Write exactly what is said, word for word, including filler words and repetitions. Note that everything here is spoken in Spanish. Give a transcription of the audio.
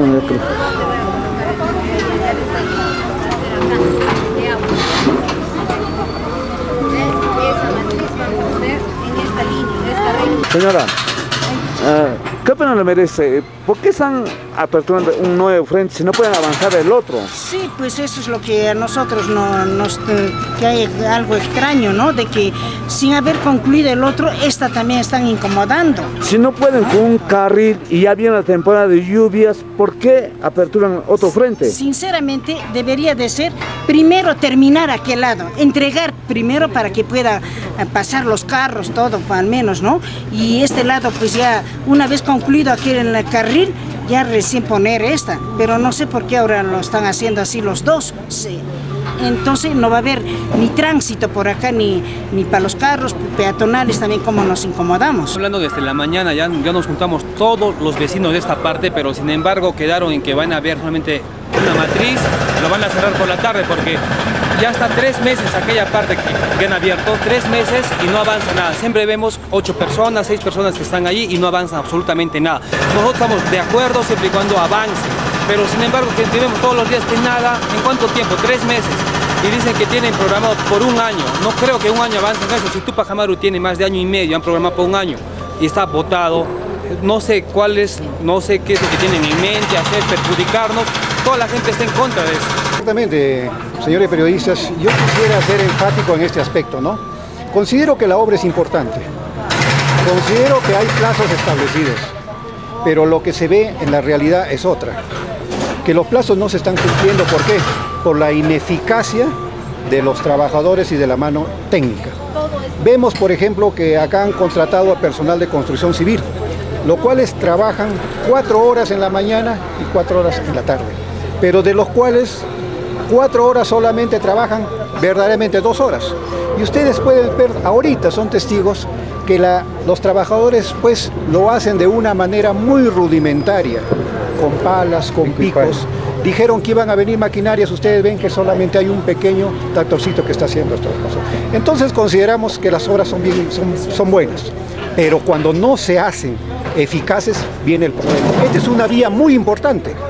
yo creo. Señora, uh, ¿qué opinión le merece? ¿Por qué están aperturando un nuevo frente si no pueden avanzar el otro? Sí, pues eso es lo que a nosotros no, nos, que hay algo extraño, ¿no? De que sin haber concluido el otro, esta también están incomodando. Si no pueden con un carril y ya viene la temporada de lluvias, ¿por qué aperturan otro frente? Sinceramente, debería de ser primero terminar aquel lado, entregar primero para que pueda pasar los carros, todo, al menos, ¿no? Y este lado, pues ya, una vez concluido aquel en el carril, ya recién poner esta, pero no sé por qué ahora lo están haciendo así los dos. Sí. Entonces no va a haber ni tránsito por acá, ni, ni para los carros peatonales también, como nos incomodamos. Hablando desde la mañana, ya, ya nos juntamos todos los vecinos de esta parte, pero sin embargo quedaron en que van a haber solamente una matriz, lo van a cerrar por la tarde porque ya está tres meses aquella parte que, que han abierto, tres meses y no avanza nada. Siempre vemos ocho personas, seis personas que están allí y no avanzan absolutamente nada. Nosotros estamos de acuerdo siempre y cuando avance, pero sin embargo que vemos todos los días que nada. ¿En cuánto tiempo? Tres meses. Y dicen que tienen programado por un año. No creo que un año avance en eso. Si Tupac Amaru tiene más de año y medio, han programado por un año y está votado. No sé cuál es, no sé qué es lo que tienen en mente hacer, perjudicarnos. Toda la gente está en contra de eso. Exactamente, señores periodistas, yo quisiera ser enfático en este aspecto, ¿no? Considero que la obra es importante, considero que hay plazos establecidos, pero lo que se ve en la realidad es otra, que los plazos no se están cumpliendo. ¿Por qué? Por la ineficacia de los trabajadores y de la mano técnica. Vemos, por ejemplo, que acá han contratado a personal de construcción civil, los cuales trabajan cuatro horas en la mañana y cuatro horas en la tarde, pero de los cuales cuatro horas solamente trabajan verdaderamente dos horas. Y ustedes pueden ver, ahorita son testigos, que la, los trabajadores pues lo hacen de una manera muy rudimentaria, con palas, con picos. Dijeron que iban a venir maquinarias, ustedes ven que solamente hay un pequeño tractorcito que está haciendo estas cosas. Entonces consideramos que las obras son, bien, son, son buenas, pero cuando no se hacen eficaces viene el problema. Esta es una vía muy importante.